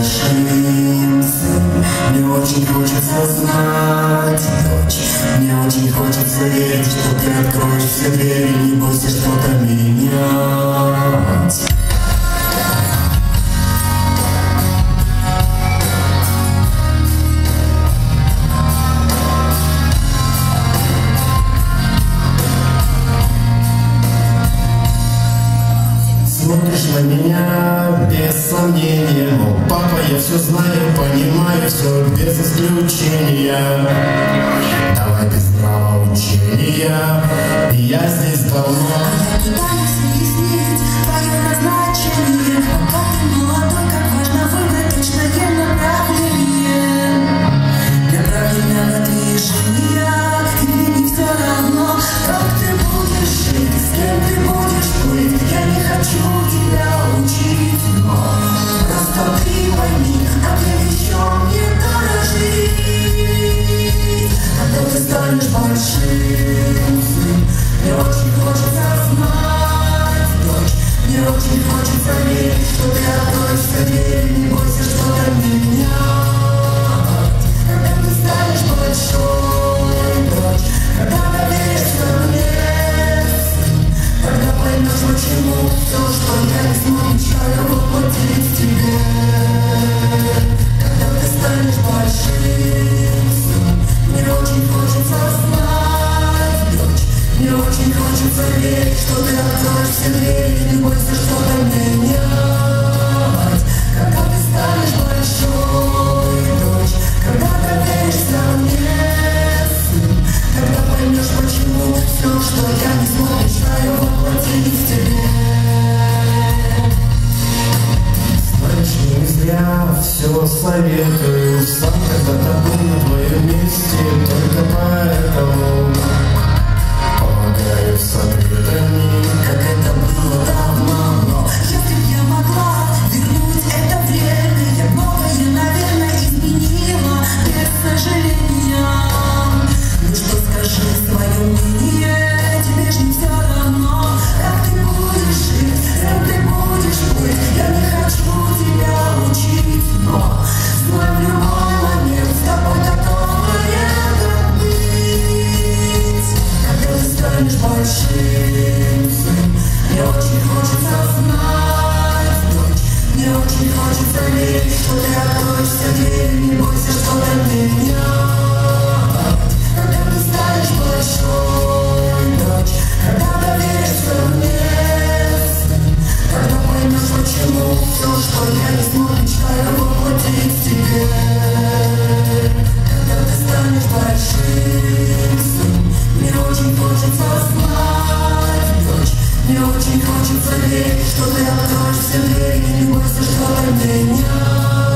большим, сын. Мне очень хочется знать, дочь. Мне очень хочется верить, что ты откроешь все двери, не бойся что-то менять. Смотришь на меня без сомнения, мол, папа, я все знаю, понимаю все без исключения. Давай без нравоучения, я здесь давно. Я пытаюсь объяснить твое назначение, пока ты молодой, как важно выбрать точное направление. Для правильного движения тебе не все равно, как ты будешь жить, с кем ты будешь плыть. Я не хочу тебя учить, но просто ты пойми, а ты еще мне дорожить. Когда ты станешь большим, мне очень хочется знать, дочь. Мне очень хочется верить, что ты откроешь все двери, не бойся что-то менять. Когда ты станешь большой, дочь, когда доверишься мне, тогда поймешь, почему все, что я не смогу воплотить в тебе. Когда ты станешь большим, мне очень хочется знать, дочь. Мне очень хочется верить, что ты откроешь все двери, не бойся что-то менять. Когда ты станешь большой, дочь, когда доверишься мне, сын, тогда поймешь, почему все, что я не смог, мечтаю воплотить в тебе. Знаешь, не зря все советую, сам когда-то был на твоем месте, только поэтому помогаю с ответами. Как это было давно, но если б я могла вернуть это время, я многое, наверное, изменила без сожаления. Ну что скажи свое мнение, тебе ж не все равно, как ты будешь жить, с кем ты будешь быть. Я не хочу тебя учить, но знай в любой момент с тобой готовая быть. Когда ты станешь большим, сын, мне очень хочется знать, дочь. Мне очень хочется верить, что ты откроешь все двери, не бойся что-то менять. Когда ты станешь большой, дочь, когда доверишься мне, сын, тогда поймешь, почему все, что я не смог, мечтаю воплотить в тебе. Когда ты станешь большим, сын, мне очень хочется знать, дочь. Мне очень хочется верить, что ты откроешь все двери, не бойся что-то менять.